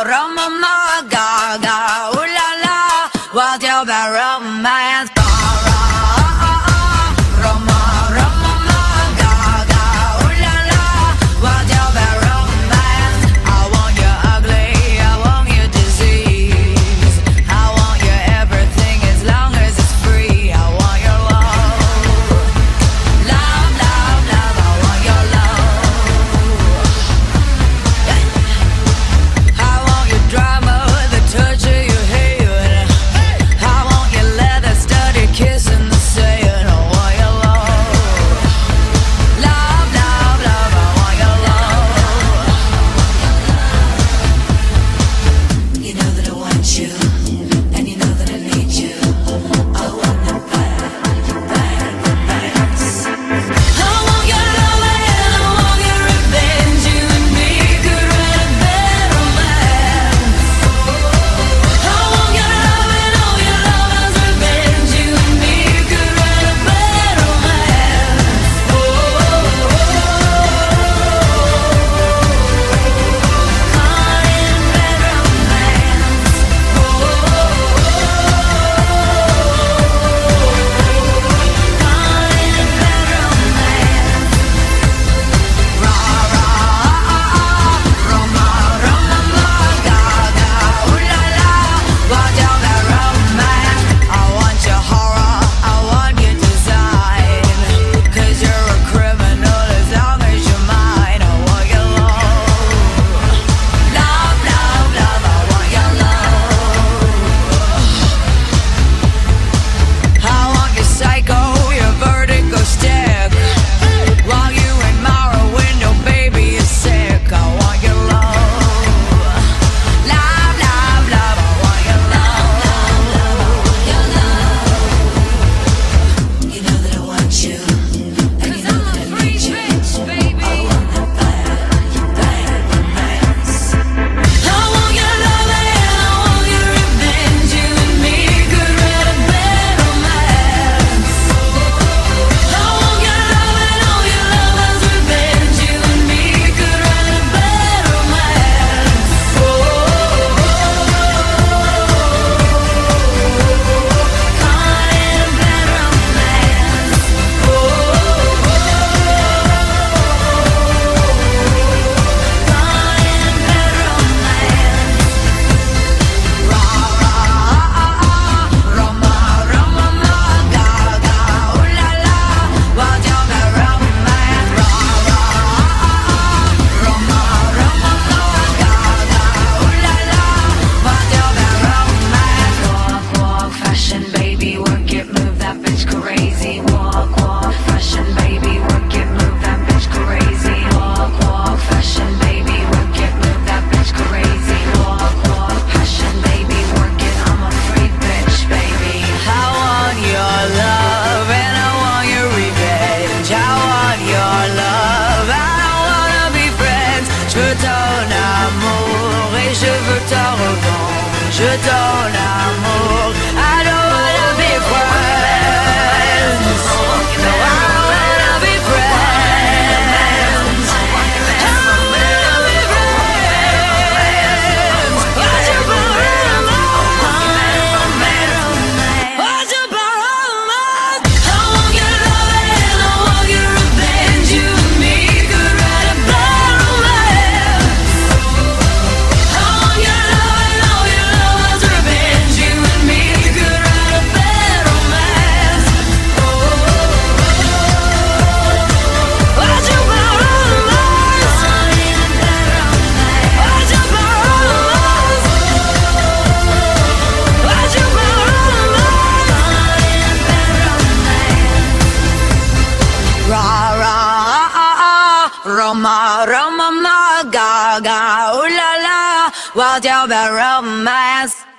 Roma, Gaga, ooh la la, what about romance? Roma, Roma, Gaga, ooh la la, what about romance? I want you ugly, I want you disease, I want you everything as long as it's free. I want your love, love, love, love. I want your love. I want your drama, the touch of your hand. I want your leather studded kiss in the sand. I want your love, love, love, love. I want your love. You know that I want you, and you know that I need you. I want that bad, bad romance. I want your love and I want your revenge. You and me could write a bad romance. I want your love and all your lovers' revenge. You and me could write a bad romance. Caught in bad romance. Caught in bad romance. Rah rah, Roma, Roma, Gaga, ooh la la, what about romance? I want your horror, I want your design, 'cause you're a criminal as long as you're mine. I want your love, love, love, love. I want your love. I want your psycho, your vertigo stick, while you admire a window, baby, you're sick. I want your love, love, love, love. I want your love, your love. You know that I want you, and you know that I need you. I want that bad, bad romance. I want your love and I want your revenge. You and me could write a bad romance. I want your love and all your lovers' revenge. You and me could write a bad romance. Caught in a bad romance. Caught in bad romance. Rah rah, Roma, Roma, Gaga, ooh la la, what about romance? Rah rah, Roma, Roma, Gaga, ooh la la, what about romance? Walk, walk, fashion, baby, work it, move that bitch crazy. Walk, walk, fashion, baby, work it, move that bitch crazy. Walk, walk, fashion, baby, work it, move that bitch crazy. Walk, walk, passion, baby, work it. I'm a freak bitch, baby. I want your love and I want your revenge. I want your love, I wanna be friends. Je veux ton amour et je veux ta revanche. Je veux ton amour, I don't wanna be friends. No, I wanna be friends. I wanna be friends. What you about romance? What you about romance? I want your love and I want your revenge. You and me could write a bad romance. I want your love and all your lovers' revenge. You and me could write a bad romance. What you about romance? What you about romance? What you about romance? Rah rah, Roma, Roma, Gaga, ooh la la, what about romance?